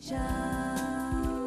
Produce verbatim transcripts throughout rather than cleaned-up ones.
ちゃん。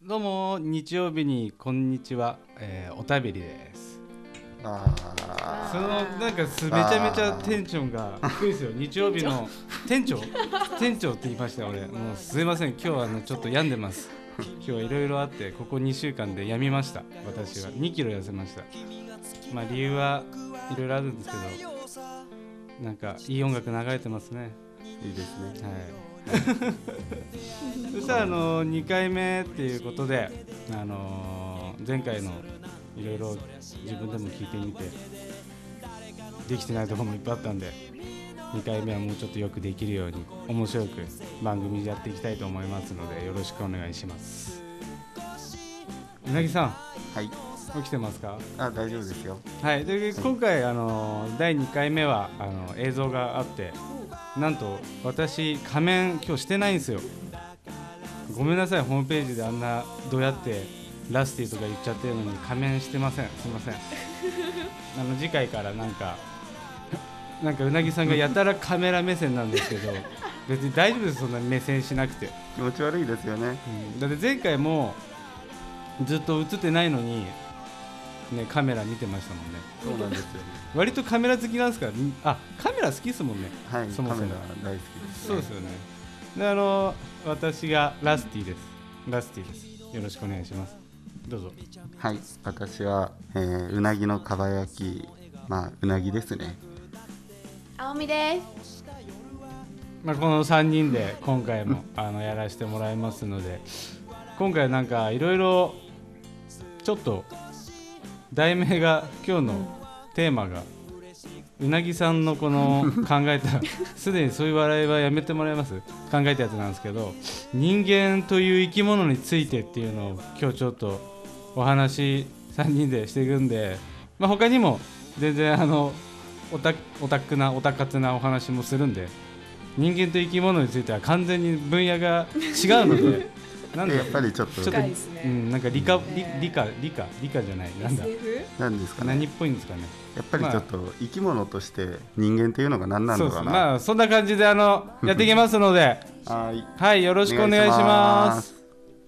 どうも日曜日にこんにちは、えー、おたべりです。 あそのなんかすめちゃめちゃテンションが低いですよ。日曜日の店長店長って言いましたよ俺。もうすいません、今日は、ね、ちょっと病んでます。今日はいろいろあってここにしゅうかんで病みました。私はにキロ痩せました。まあ理由はいろいろあるんですけど、なんかいい音楽流れてますね。 いいですね。 はい。そしたらあのにかいめっていうことで、あのー、前回のいろいろ自分でも聞いてみてできてないところもいっぱいあったんで、にかいめはもうちょっとよくできるように面白く番組やっていきたいと思いますのでよろしくお願いします。うなぎさん、 はい、 起きてますか？ あ、大丈夫ですよ。 はい。で今回あのだいにかいめはあの映像があって、なんと私仮面今日してないんですよ。ごめんなさい、ホームページであんなどうやってラスティとか言っちゃってるのに仮面してません。すいません。あの次回からなんかなんかうなぎさんがやたらカメラ目線なんですけど別に大丈夫です、そんな目線しなくて。 気持ち悪いですよね、 うん、だって前回もずっと映ってないのにね、カメラ見てましたもんね。 そうなんですよ。 割とカメラ好きなんですから。あ、カメラ好きですもんね。 はい、 そもそもカメラ大好きです、ね。 そうですよね。で、あの私がラスティです。ラスティです。よろしくお願いします。どうぞ。 はい、私は、えー、うなぎのかば焼き、まあうなぎですね。 青みです。 まあ、このさんにんで今回もあのやらせてもらいますので、今回なんかいろいろちょっと題名が今日のテーマがうなぎさんのこの考えたすでにそういう笑いはやめてもらえます？考えたやつなんですけど、人間という生き物についてっていうのを今日ちょっとお話さんにんでしていくんで、まあ、他にも全然あのオタオタクなオタ活なお話もするんで、人間と生き物については完全に分野が違うのでなんでやっぱりちょっとちょっと、ね、うん、なんか理科理理科理科理科じゃない、なんだ、 何ですかね、 何っぽいんですかね。 やっぱりちょっと生き物として人間っていうのが何なんだろうな。そうそう、 まあそんな感じであのやっていきますのではい、 はい、よろしくお願いします。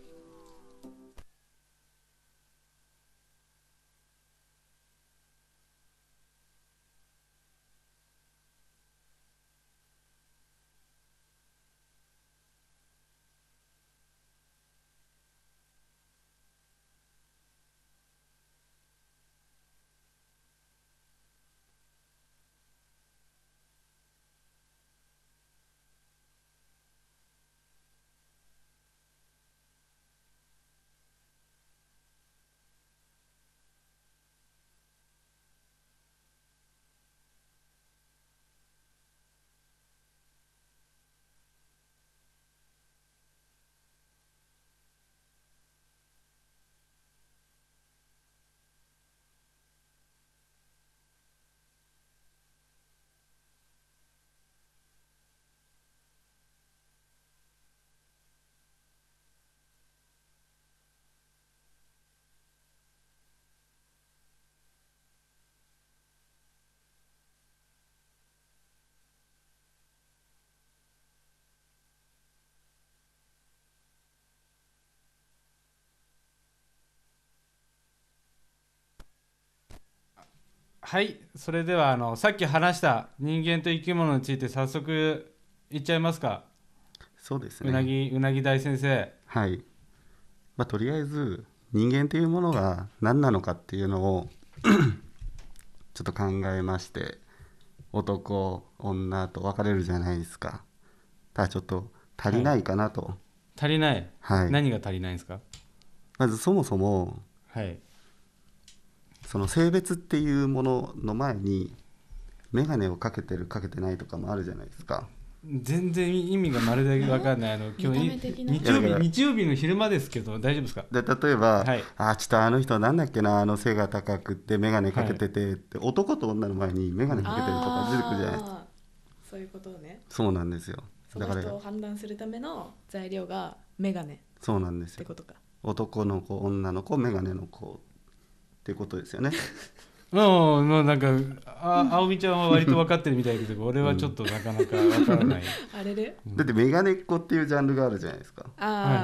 はい、それではあのさっき話した人間と生き物について早速いっちゃいますか。 そうですね、 うなぎうなぎ大先生。 はい、まあ、とりあえず人間というものが何なのかっていうのをちょっと考えまして、男女と分かれるじゃないですか。ただちょっと足りないかなと、はい、 足りない、 はい、 何が足りないんですか？ まずそもそも、 はい、 その性別っていうものの前に眼鏡をかけてるかけてないとかもあるじゃないですか。 全然意味がまるで分かんない。あの今日日曜日日曜日の昼間ですけど大丈夫ですか？ で例えば、 はい、 あちょっとあの人なんだっけな、あの背が高くって眼鏡かけててって、はい、男と女の前に眼鏡かけてるとか出てくるじゃないですか。 そういうことね。 そうなんですよ。 その人を判断するための材料が眼鏡。 そうなんですよ。 ってことか。 男の子女の子眼鏡の子ってことですよね。 もう、もうなんかあ青みちゃんは割と分かってるみたいだけど俺はちょっとなかなか分からない、 うん、あれで、 だって眼鏡っ子っていうジャンルがあるじゃないですか。 あ、はいはい、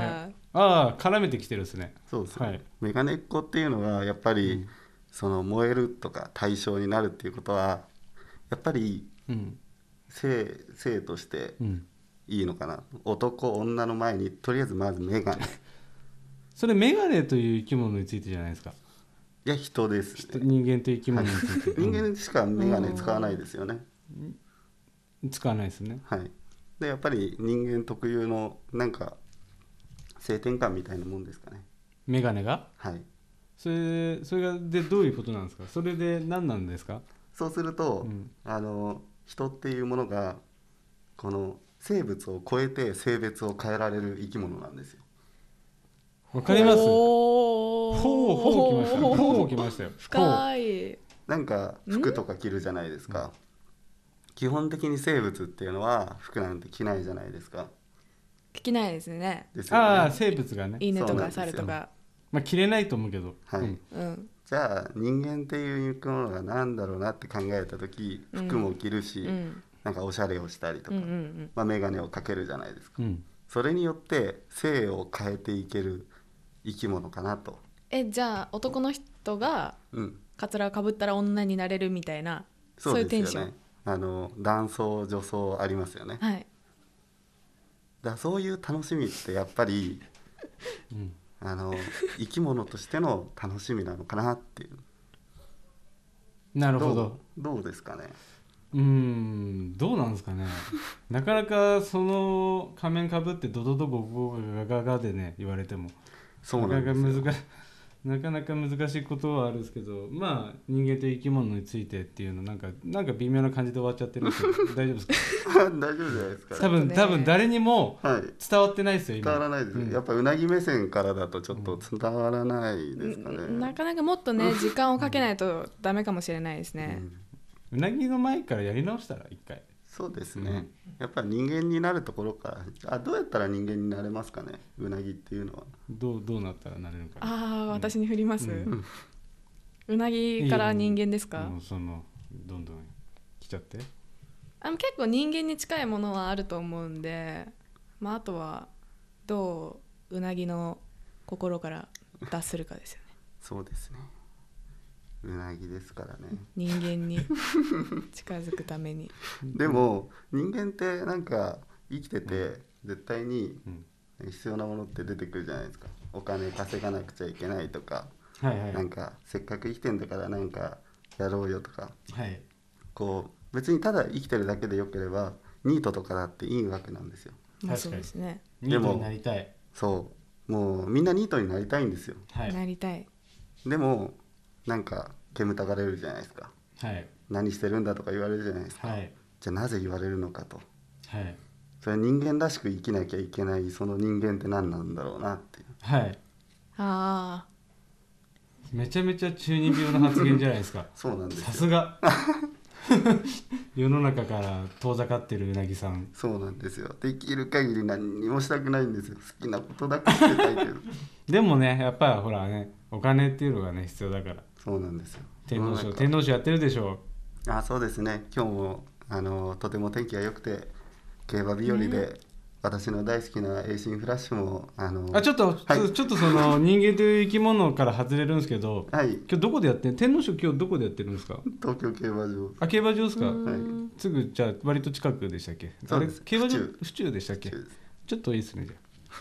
ああ絡めてきてるですね。 そうですね、 はい、 メガネっ子っていうのはやっぱり、 うんその燃えるとか対象になるっていうことはやっぱりうん性性としてうん、 いいのかな、男女の前にとりあえずまずメガネそれメガネという生き物についてじゃないですか。 いや人ですね、 人間という生き物について、 人間しかメガネ使わないですよね、 うん使わないですね。 はいでやっぱり人間特有のなんか性転換みたいなもんですかね。 メガネがはいそれそれがでどういうことなんですか。それで何なんですか。 そうすると、 うんあの人っていうものがこの生物を超えて性別を変えられる生き物なんですよ。 わかります。 ほほうほうきましたよ。ほうきましたよ。 深い。 なんか服とか着るじゃないですか。基本的に生物っていうのは服なんて着ないじゃないですか。 聞きないですね。 ですよね。 ああ生物がね。 いいねとかそうなんですよ猿とか。 まあ着れないと思うけど。 はいうんうんじゃあ人間っていう生き物が何だろうなって考えた時、 うん服も着るし、 うんなんかおしゃれをしたりとか、 うんうんまあ、眼鏡をかけるじゃないですか。 うんそれによって性を変えていける生き物かなと。 えじゃあ男の人がうんカツラをかぶったら女になれるみたいなそういうテンション。 あの男装女装ありますよね。 はいだからそういう楽しみってやっぱりうんあの生き物としての楽しみなのかなっていう。 なるほど。 どうどうですかね。 うーんどうなんですかね。なかなかその仮面かぶってドドドゴゴガガガガでね言われてもそうなんですよ。 なかなか難なかなか難しいことはあるんですけど、まあ人間と生き物についてっていうのなんかなんか微妙な感じで終わっちゃってるんですけど大丈夫ですか。 大丈夫じゃないですか、 多分ね多分誰にもはい伝わってないですよ今。 伝わらないです、 うんやっぱうなぎ目線からだとちょっと伝わらないですかね、 んなかなかもっとね時間をかけないとダメかもしれないですね。 うんうなぎの前からやり直したら一回。 そうですね、やっぱり人間になるところからあどうやったら人間になれますかね、うなぎっていうのは。 どうどうなったらなれるかな。 ああ私に振ります。 うんうなぎから人間ですか。 もうそのどんどん来ちゃって。 あの結構人間に近いものはあると思うんで、まあ、あとはどううなぎの心から脱するかですよね。 そうですね、うなぎですからね。 人間に近づくために。 でも人間ってなんか生きてて絶対にうん必要なものって出てくるじゃないですか。お金稼がなくちゃいけないとか、 はいはいなんかせっかく生きてんだからなんかやろうよとか、 はいこう別にただ生きてるだけでよければニートとかだっていいわけなんですよ。 まあそう確かにですね。 ニートになりたい。 そうもうみんなニートになりたいんですよ。 はいなりたい。 でもなんか煙たがれるじゃないですか。 はい何してるんだとか言われるじゃないですか、 はいじゃあなぜ言われるのかと。 はいそれ人間らしく生きなきゃいけないその人間って何なんだろうなっていう。 はいあめちゃめちゃ中二病な発言じゃないですか。 そうなんですよ。 さすが世の中から遠ざかってるうなぎさん。 そうなんですよ。できる限り何にもしたくないんですよ。好きなことだけしてたいけどでもねやっぱりほらねお金っていうのがね必要だから。 そうなんですよ。 天皇賞世の中天皇賞やってるでしょ。 あそうですね。今日もあのとても天気が良くて競馬日和で、 ね私の大好きなエイシンフラッシュもあのあちょっと、 はいちょっとその人間という生き物から外れるんですけどはい今日どこでやってん天皇賞今日どこでやってるんですか。 東京競馬場あ競馬場ですか。 あ。うんすぐじゃあ割と近くでしたっけ。 そうですあれ競馬場府中府中でしたっけ。 中ですちょっといいですねじゃ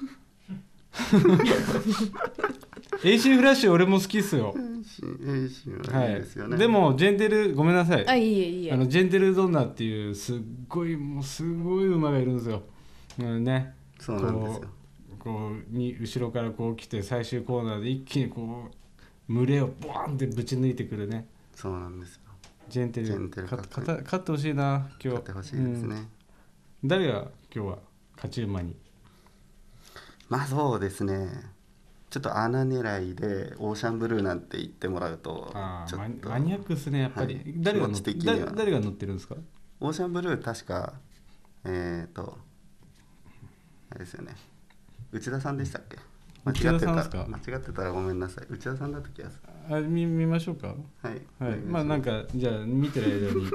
あエイシンフラッシュ俺も好きっすよ。 エイシンエイシンははいいいですよね、 でもジェンテルごめんなさいあいいえいいえ。 あのジェンテルドンナっていうすっごいもうすごい馬がいるんですよ、うんね、 そうなんですよ。 こうに後ろからこう来て最終コーナーで一気にこう群れをボーンってぶち抜いてくるねそうなんですよ。 ジェンテルジェンテルかかっこいい勝た勝ってほしいな今日。 勝ってほしいですね、 うん誰が今日は勝ち馬に。 まあそうですね。ちょっと穴狙いでオーシャンブルーなんて言ってもらうとあーマニちょっとマニアックっすねやっぱり、 はい誰が乗っ気持ち的には誰誰が乗ってるんですか。 オーシャンブルー確かえっ、ー、とあれですよね、内田さんでしたっけ。間違ってた内田さんですか間違ってたらごめんなさい。内田さんだった気がする。 あ見見ましょうか。 はい、 はい、まあなんかじゃあ見てる間に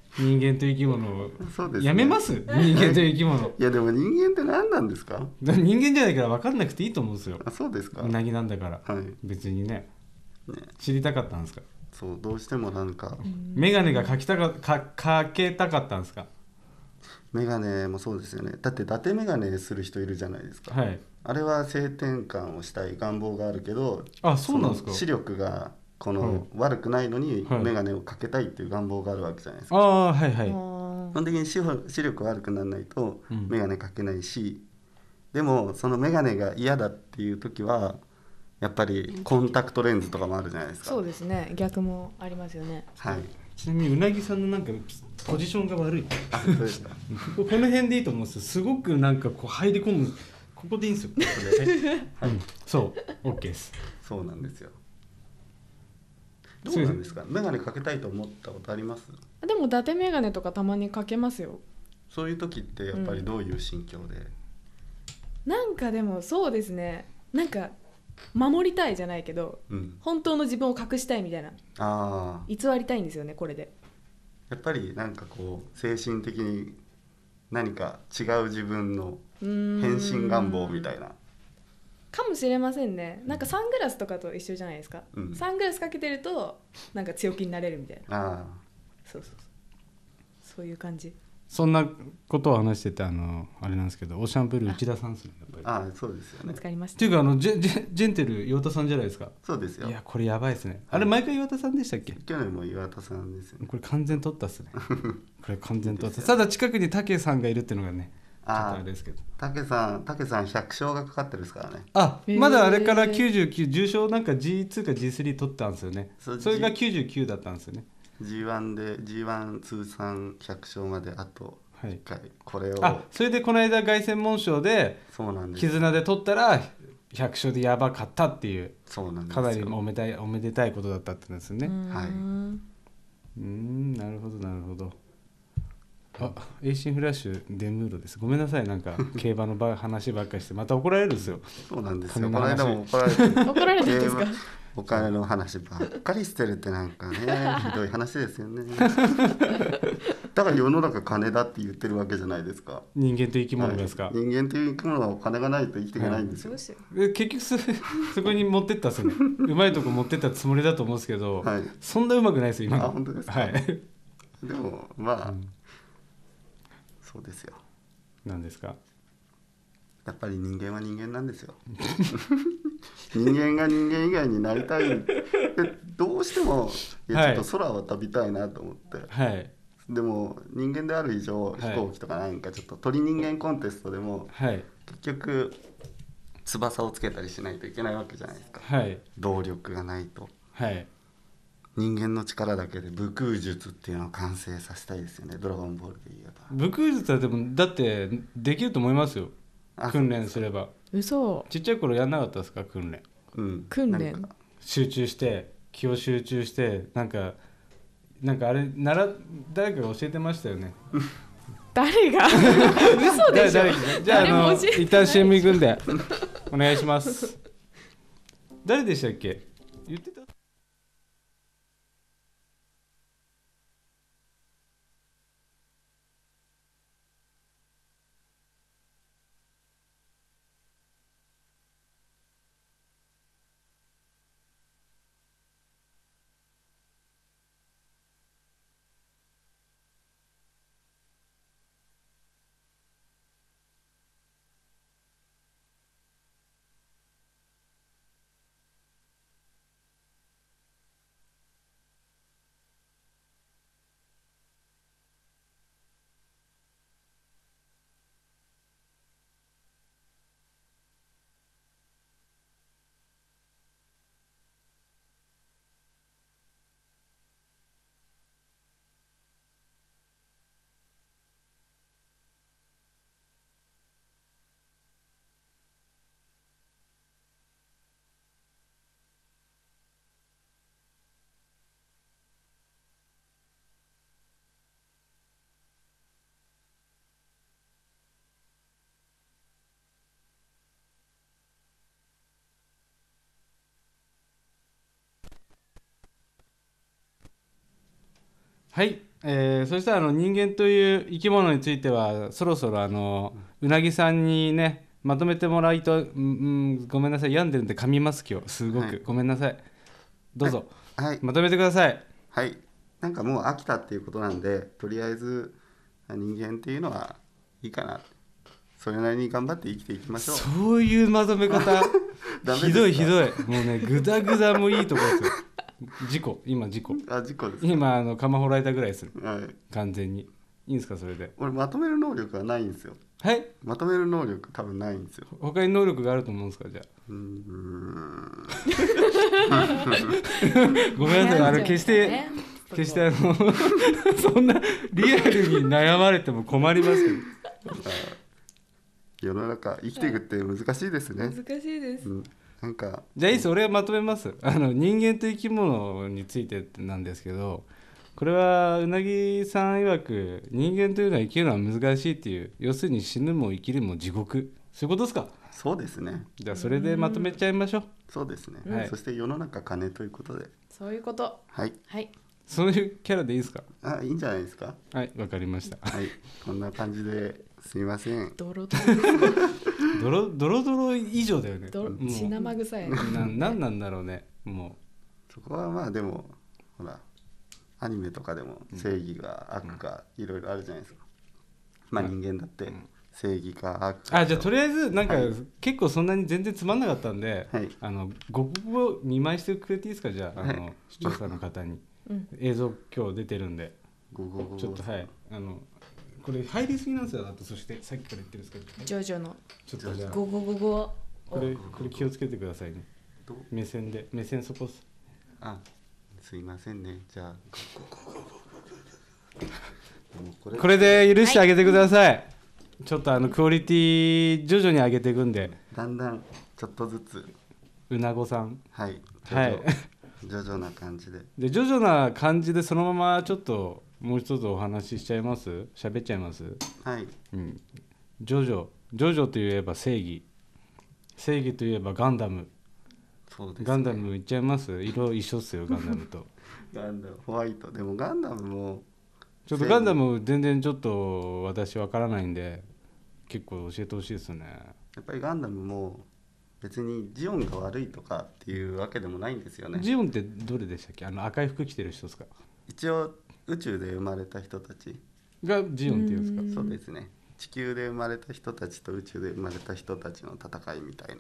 人間と生き物をそうですねやめます人間と生き物いやでも人間って何なんですか？ だから人間じゃないから分かんなくていいと思うんですよ。 あ、そうですか。 うなぎなんだからはい。 別にねね、 知りたかったんですか？ そうどうしてもなんかメガネがかきたかかかけたかったんですか？ メガネもそうですよね。だって伊達メガネする人いるじゃないですか。 はい。 あれは性転換をしたい願望があるけど、 あ、そうなんですか？ その視力がこの、 はい、 悪くないのにはい、 メガネをかけたいっていう願望があるわけじゃないですか。 ああ、はいはい。 あ基本的に視視力悪くならないとうんメガネかけないし、でもそのメガネが嫌だっていう時はやっぱりコンタクトレンズとかもあるじゃないですか。 そうですね、逆もありますよね。 はい。 ちなみにうなぎさんのなんかポジションが悪い。 あ、そうですか。 ここの辺でいいと思うんですよ。すごくなんかこう入り込む。ここでいいんですよ。ここで、はい、そう、OK です。 そうなんですよ。どうなんですか？メガネかけたいと思ったことあります？ でも伊達メガネとかたまにかけますよ。 そういう時ってやっぱりどういう心境で？ なんかでもそうですね、なんか守りたいじゃないけど、 うん、 本当の自分を隠したいみたいな、 あ偽りたいんですよね、これで。 やっぱりなんかこう精神的に何か違う自分のうーん変身願望みたいな。 かもしれませんね。なんかサングラスとかと一緒じゃないですか、 うん、 サングラスかけてるとなんか強気になれるみたいな。 ああ、 そうそうそう、そういう感じ。 そんなことを話してて、あのあれなんですけど、オーシャンブルー内田さんですね、やっぱり。 ああ、そうですよね。 見つかりましったていうか、あのジェジェジェンテル岩田さんじゃないですか。 そうですよ。 いや、これやばいですね。あれ毎回岩田さんでしたっけ？ 去年も岩田さんですよね。 これ完全取ったっすね。これ完全取った。ただ近くに武さんがいるっていうのがね、ちょっとあれですけど。 武さん、武さんひゃく勝がかかってるですからね。 あ、 へーまだあれからきゅうじゅうきゅう、重賞なんか ジーツー か ジースリー 取ったんですよね。 そそれがきゅうじゅうきゅうだったんですよね。 ジーワン で ジーワン 通算ひゃく勝まであといっかい、はい、これを。 あ、それでこの間凱旋門賞でそうなんです絆で取ったらひゃく勝でやばかったっていう、 そうなんですかなりおめでたいおめでたいことだったってんですよね。 はい。 うーん、なるほどなるほど。あ、エイシンフラッシュデムーロです。ごめんなさい、なんか競馬のば話ばっかりしてまた怒られるんですよ。 そうなんですよ。 金の話この間も怒られて怒られたんですか？ お金の話ばっかりしてるってなんかねひどい話ですよね。だから世の中金だって言ってるわけじゃないですか。 人間と生き物ですか、 はい、人間という生き物はお金がないと生きていけないんですよ。 どうしよで結局そそこに持ってったっすね。うまいとこ持ってったつもりだと思うんですけど、 はい、 そんなうまくないですよ今の。 あ、本当ですか。 はい。 でもまあ、 うん、 そうですよ。 何ですか？ やっぱり人間は人間なんですよ。人間が人間以外になりたいでどうしてもいやちょっと空を飛びたいなと思って、 はい、 でも人間である以上、はい、飛行機とかなんかちょっと鳥人間コンテストでも、はい、結局翼をつけたりしないといけないわけじゃないですか、はい、動力がないと、はい、人間の力だけで武空術っていうのを完成させたいですよね。ドラゴンボールで言えば武空術はでもだってできると思いますよ。訓練すれば。 嘘。 ちっちゃい頃やんなかったですか訓練、 うん、 訓練集中して気を集中してなんかなんかあれなら誰かが教えてましたよね。 誰が嘘でしょ。 じゃあ、あの一旦 シーエム 行くんでお願いします。誰でしたっけ言ってた。はい、 えー、そしたらあの人間という生き物についてはそろそろあのうなぎさんにねまとめてもらいと、うんうん、ごめんなさい病んでるんで噛みます今日すごく、 はい、 ごめんなさいどうぞ、 はい、はい、 まとめてください。 はい、なんかもう飽きたっていうことなんでとりあえず人間っていうのはいいかな、それなりに頑張って生きていきましょう。 そういうまとめ方ダメですか？ ひどいひどいもうねグダグダもいいとこですよ事故今事故あ、事故ですか？ 今あの釜掘られたぐらいでするはい、 完全にいいんですかそれで。 俺まとめる能力がないんですよ。 はい、 まとめる能力多分ないんですよ。 他に能力があると思うんですかじゃあ。 うーんごめんなさいあの決して決してあのそんなリアルに悩まれても困りますけど世の中生きていくって難しいですね。 難しいです、 うん、なんかじゃあいいです俺はまとめます。あの人間と生き物についてなんですけど、これはうなぎさん曰く人間というのは生きるのは難しいっていう、要するに死ぬも生きるも地獄、そういうことですか。 そうですね。 じゃあそれでまとめちゃいましょう。 そうですね、 はい、 そして世の中金ということで、 そういうこと。 はいはい、 そういうキャラでいいですか。 あ、いいんじゃないですか。 はいわかりましたはい、こんな感じですいません。 ドロドロですねドロドロドロ以上だよね。 ドロもう血生臭いななんなんだろうねもそこはまあでもほらアニメとかでも正義が悪かいろいろあるじゃないですか、まあ人間だって正義か悪う。 か、 あじゃあとりあえずなんか、 はい、 結構そんなに全然つまんなかったんで、 はい、 あのごこを見舞いしてくれていいですか。じゃあ、 はい、 あの視聴者の方に、 うん、 映像今日出てるんでごごごちょっとはいあのこれ入りすぎなんですよ。あとそしてさっきから言ってるんですけど、 ジョジョのちょっとじゃあゴゴゴゴこれこれ気をつけてくださいね。 どう目線で目線そこっす。 あ、すいませんね。じゃあもうこれこれで許してあげてください、はい、ちょっとあのクオリティ徐々に上げていくんで、 だんだんちょっとずつうなごさんはいはい徐々な感じでで徐々な感じでそのままちょっともう一つお話ししちゃいます。喋っちゃいます。 はい、 うん、ジョジョジョジョといえば正義、正義といえばガンダム。 そうですね、 ガンダムいっちゃいます。色一緒っすよガンダムとガンダムホワイトでもガンダムもちょっとガンダム全然ちょっと私わからないんで結構教えてほしいですね。 やっぱりガンダムも別にジオンが悪いとかっていうわけでもないんですよね。 ジオンってどれでしたっけ。あの赤い服着てる人ですか。 一応宇宙で生まれた人たちがジオンっていうんですか。 そうですね、地球で生まれた人たちと宇宙で生まれた人たちの戦いみたい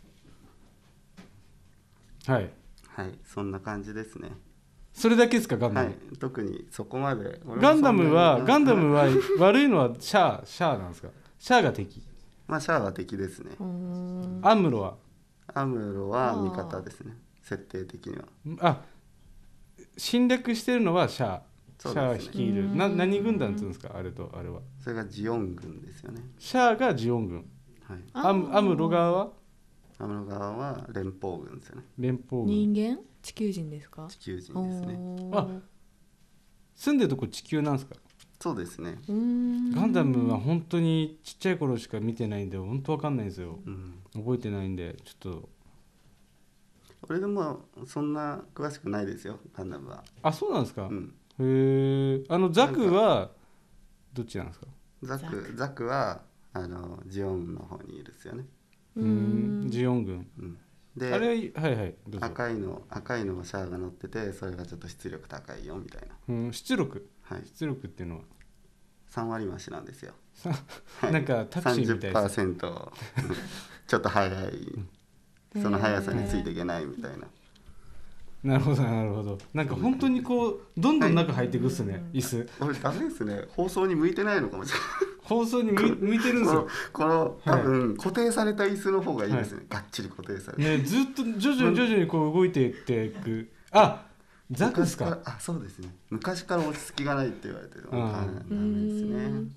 な。はいはい、そんな感じですね。 それだけですかガンダム、 はい、特にそこまでガンダムはガンダムは悪いのはシャアシャアなんですか。シャアが敵。 まあシャアは敵ですね。 アムロはアムロは味方ですね、設定的には。 あ侵略してるのはシャア、シそうですね、 ャア率いるな何軍団っていうんですか。あれとあれはそれがジオン軍ですよね。 シャアがジオン軍、 はい、 アムアムロ側はアムロ側は連邦軍ですよね。 連邦軍。 人間地球人ですか。 地球人ですね。 あ住んでるとこ地球なんですか。 そうですね。 うーんガンダムは本当にちっちゃい頃しか見てないんで本当わかんないんですよ、 うん、 覚えてないんでちょっと。 俺でもそんな詳しくないですよガンダムは。 あそうなんですか、 うん、 へえ。あのザクはどっちなんですか。 ザクザクはあのジオンの方にいるですよね。 うんジオン軍、 うん、であれはいはいどうぞ。 赤いの赤いのをシャアが乗っててそれがちょっと出力高いよみたいな、 うん出力、 はい、 出力っていうのはさん割増しなんですよ。 なんかタクシーみたいなさんじゅっパーセント ちょっと速いその速さについていけないみたいな。 なるほどなるほど。なんか本当にこうどんどん中入っていくっすね、椅子。 俺ダメですね、放送に向いてないのかもしれない。 放送に向い向いてるんですよ。 この多分固定された椅子の方がいいですね、はい、がっちり固定されて、 ね、ずっと徐々に徐々にこう動いていっていく。あザクですか。 あそうですね、昔から落ち着きがないって言われてるのがダメですね。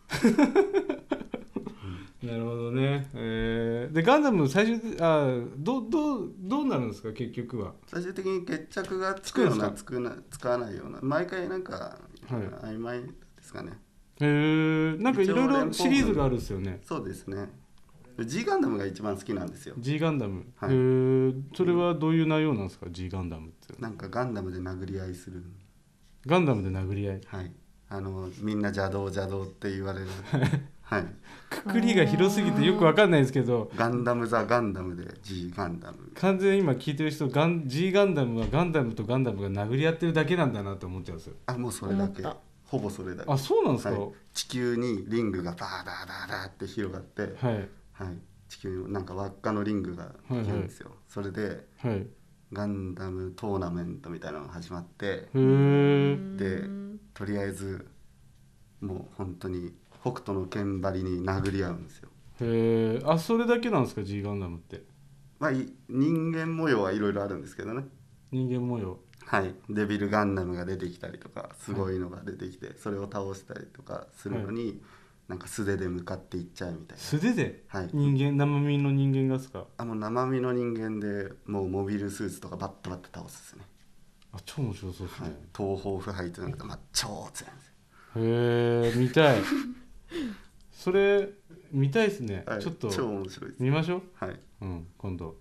なるほどね、えー、でガンダム最終あどどうどうなるんですか結局は。 最終的に決着がつくようなつくな使わないような毎回なんか、はい、曖昧ですかね。 へえー、なんかいろいろシリーズがあるんですよね。 そうですね、 G ガンダムが一番好きなんですよ。 G ガンダム、 はい、 へえそれはどういう内容なんですか、うん、G ガンダムって。 なんかガンダムで殴り合いする。 ガンダムで殴り合い。 はい、あのみんな邪道邪道って言われるはい、 くくりが広すぎてよくわかんないですけど、 ガンダムザガンダムで G ガンダム。 完全に今聞いてる人ガン G ガンダムはガンダムとガンダムが殴り合ってるだけなんだなって思っちゃうんですよ。 あ、もうそれだけ思った。 ほぼそれだけ。 あ、そうなんですか。 はい、地球にリングがバーダーダーダーって広がって、 はいはい、地球になんか輪っかのリングができるんですよ、それではい。 ガンダムトーナメントみたいなのが始まってへえ。 でとりあえずもう本当に北斗の拳張りに殴り合うんですよ。 へえ。あ、それだけなんですか G ガンダムって。 まあい人間模様はいろいろあるんですけどね。 人間模様。 はい、デビルガンダムが出てきたりとかすごいのが出てきて、それを倒したりとかするのに、なんか素手で向かっていっちゃうみたいな。 素手ではい、 人間生身の人間がですか。 あ、もう生身の人間でもうモビルスーツとかバッタバッタ倒すですね。 あ、超面白そうですはいね。、 東方腐敗というのがまあ超強いんですよ。 へえ、見たい。それ見たいですね、 はい、 ちょっと超面白いです。 見ましょう。 はい、 うん、今度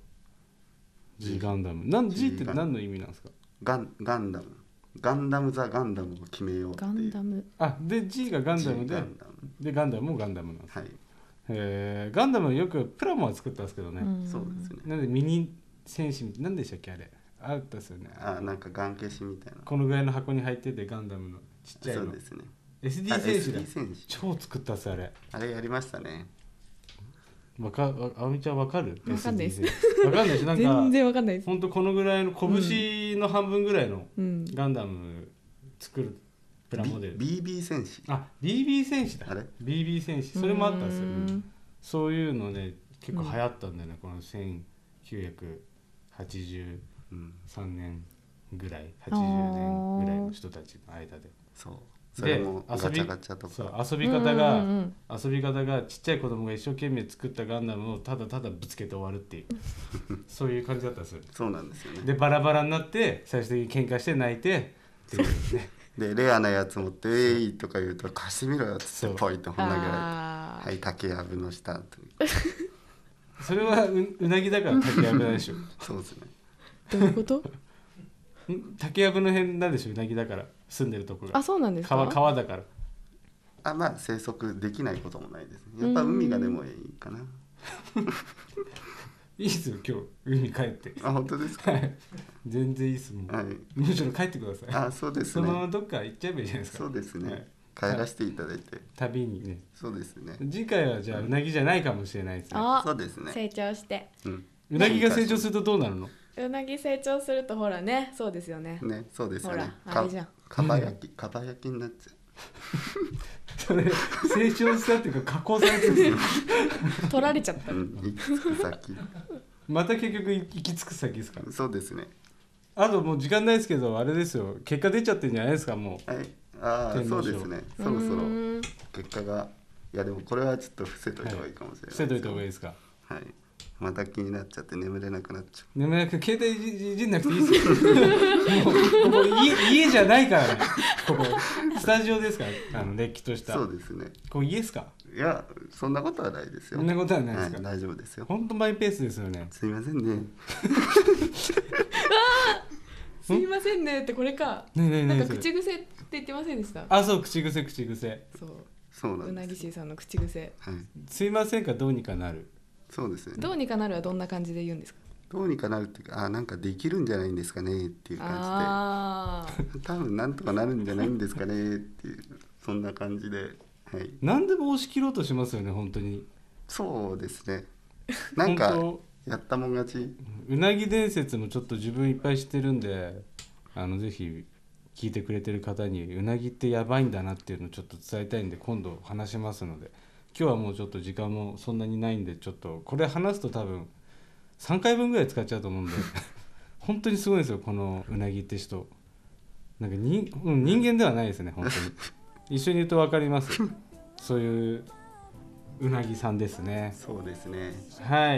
G ガンダムなん G って何の意味なんですか。 ガンガンダムガンダムザガンダムを決めようっていう。 ガンダム。 あ、で G がガンダム G でガンダム。 でガンダムもガンダムなんです。 はい、 へえ、ガンダムよくプラモは作ったんですけどね、 んそうですね。 なんでミニ戦士みたいな、何でしたっけあれ、あったですよね。 あ、なんかガン消しみたいな。 このぐらいの箱に入っててガンダムのちっちゃいのそうですね。 エスディーあ戦士だ。 エスディー 戦士超作ったっすあれ。 あれやりましたね。 わかわあみちゃんわかる。 わかんないですエスディー 戦士わかんないし、なんか全然わかんないです。 ほんとこのぐらいの拳の半分ぐらいのうん。 ガンダム作るプラモデル。 ビービー 戦士。 あ、ビービー 戦士だ。 あれビービー 戦士、それもあったんですよ。 うんそういうのね結構流行ったんだよね、このせんきゅうひゃくはちじゅううん、 さんねんぐらい、はちじゅうねんぐらいの人たちの間で。 そう。それでもガチャガチャとそうか。 遊び方が、 うんうんうん遊び方がちっちゃい子供が一生懸命作ったガンダムをただただぶつけて終わるっていうそういう感じだったんですよ。 そうなんですよね。 でバラバラになって最終的に喧嘩して泣いてっていうねでレアなやつ持って「えい!」とか言うと「貸してみろよ」っつそうってポイと本投げられて「 あーはい竹やぶの下」とそれは う, うなぎだから竹やぶなんでしょ。 そうですね。 どういうこと？ ん竹やぶの辺なんでしょ、うなぎだから住んでるとこが。 あ、そうなんですか？ 川川だからあ、まあ生息できないこともないですね。やっぱ海がでもいいかな。 いいっすよ今日海帰ってあ、本当ですか。 はい全然いいっすもん、 はい。 むしろ帰ってください。 あ、そうですそのままね。 どっか行っちゃえばいいじゃないですか。 そうですね、 はい帰らせていただいて。 旅にね。 そうですね。 次回はじゃあうなぎじゃないかもしれないですね。 あ、 そうですね。 成長して。 うん。 うなぎが成長するとどうなるの。 うなぎ成長するとほらね、そうですよね。 ね、そうですよね。 ほらあれじゃんかば焼き、かば焼きになっちゃう。 それ成長したっていうか加工されてるんですよ。 取られちゃったう。ん、行き着く先。 また結局行き着く先ですか。 そうですね。 あともう時間ないですけどあれですよ、結果出ちゃってるんじゃないですかもう。 はい。ああ、 天皇賞そうですね。そろそうろーん結果が。いやでもこれはちょっと伏せといた方がいいかもしれない捨てといた方いがいいですか。 はい。また気になっちゃって眠れなくなっちゃう。 眠れなく携帯いじいじんなくていいですよ。もうここ家家じゃないからね。ここスタジオですからあのれっきとした。 そうですね。 ここ家ですか。 いや、そんなことはないですよ。 そんなことはないですか。 はい、大丈夫ですよ。 本当マイペースですよね。 すいませんね。 すいませんねってこれか。 ねえねえなんねえそれ。 か口癖って言ってませんでした？ あ、そう口癖口癖。 そう。 そうなうんなです。 ぎしーさんの口癖。 はい。 すいませんかどうにかなる。 そうですね。 どうにかなるはどんな感じで言うんですか？ どうにかなるっていうか、あ、なんかできるんじゃないんですかねっていう感ああ。 じで、多分なんとかなるんじゃないんですかねっていう、そんな感じで、はい。 何でも押し切ろうとしますよね本当に。 そうですね。なんか本やったもん勝ち。 うなぎ伝説もちょっと自分いっぱい知ってるんで、あのぜひ聞いてくれてる方にうなぎってやばいんだなっていうのをちょっと伝えたいんで今度話しますので、今日はもうちょっと時間もそんなにないんでちょっとこれ話すと多分さんかいぶんぐらい使っちゃうと思うんで本当にすごいんですよこのうなぎって人。なんかに、うん、人間ではないですね本当に。一緒に言うと分かります。そういううなぎさんですね。 そうですね。 はい。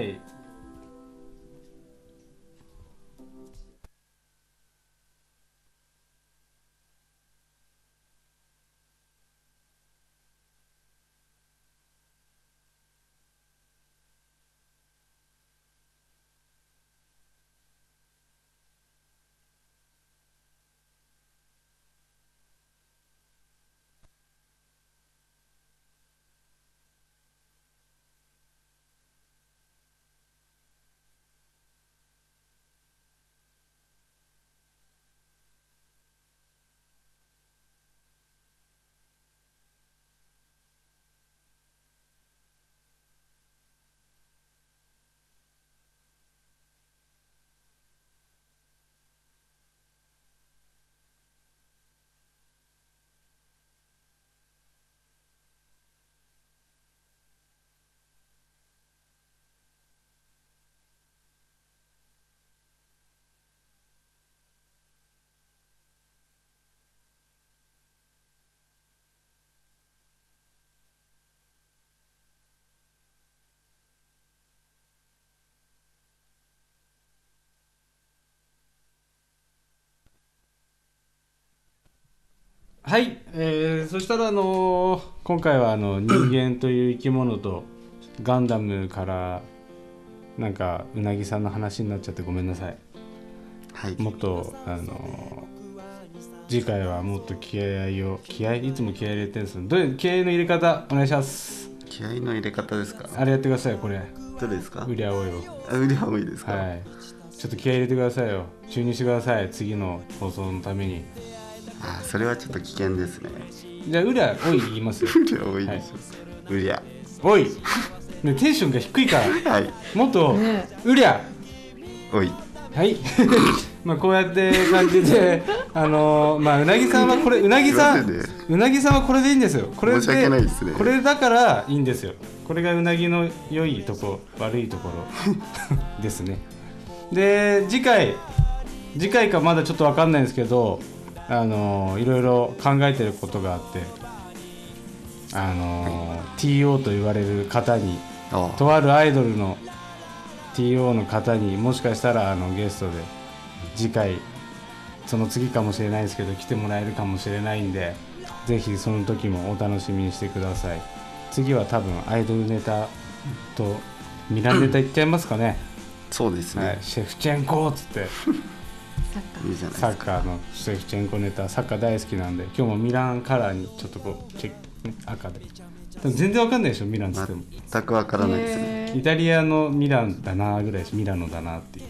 はい、えー、そしたら、あのー今回はあの人間という生き物とガンダムからなんかうなぎさんの話になっちゃってごめんなさい。 はい、 もっと、あのー次回はもっと気合を気合いつも気合い入れてるんです。どう気合の入れ方お願いします。 気合の入れ方ですか？ あれやってください。これどれですか？ ウリャオイを、 あ、腕は多いですか？ はい、ちょっと気合い入れてくださいよ。注入してください、次の放送のために。 あ、それはちょっと危険ですね。 じゃあウリャオイ言いますよ。 ウリャ多いでしょ。ウリャ。 おい、ね、テンションが低いからはい。 もっと、 ねウリャおい。 はいまあこうやって感じであのー、まあうなぎさんはこれうなぎさん、 すいませんねうなぎさんはこれでいいんですよ。これで申し訳ないですねこれだからいいんですよ。これがうなぎの良いとこ悪いところですね。で次回次回かまだちょっと分かんないんですけど、あのー、いろいろ考えてることがあって、あのー、ティーオー と言われる方に、 あとあるアイドルの ティーオー の方にもしかしたらあのゲストで次回その次かもしれないですけど来てもらえるかもしれないんで、ぜひその時もお楽しみにしてください。次は多分アイドルネタとミランネタいっちゃいますかね。 そうですね、 はい、シェフチェンコっつってサッカーいいじゃないサッですか。 カーのシェフチェンコネタ、サッカー大好きなんで今日もミランカラーにちょっとこうチェック、ね、赤ででも全然わかんないでしょミランっつっても、 全くわからないですね。 へイタリアのミランだなぐらいですミラノだなっていう。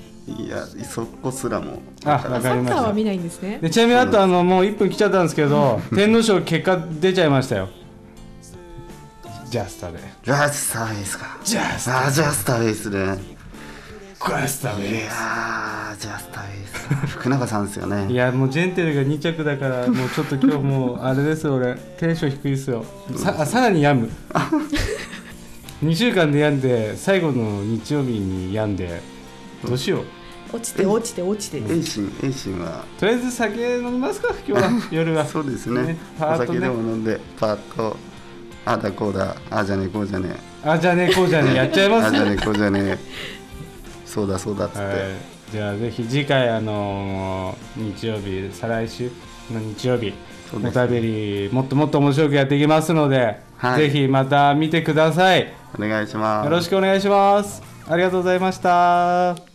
いや、そこすらもあ、わかーサりました。 ッカーは見ないんですね。 でちなみにあとあのもういっぷん来ちゃったんですけど天皇賞結果出ちゃいましたよ。ジャスタでジャスターですか？ ジャスあー、ジャスターですね。 ジャスタいでやー、ジャスターですか。福永さんですよね。 いやもうジェンテルがに着だからもうちょっと今日もうあれですよ俺テンション低いですよ。さあさらに病むにしゅうかんで病んで最後の日曜日に病んでどうしよう。 落ちて落ちて落ちて。 エイシン、エイシンはとりあえず酒飲みますか今日は夜は。 そうですね。 パートねお酒でも飲んで、パート、あだこうだ、あじゃねこうじゃねあじゃねえこうじゃねえやっちゃいますあじゃねこうじゃねそうだそうだっつって、 はい、じゃあぜひ次回あのー日曜日再来週の日曜日そうですおたべりもっともっと面白くやっていきますので、 はいぜひまた見てください。 お願いします。 よろしくお願いします。ありがとうございました。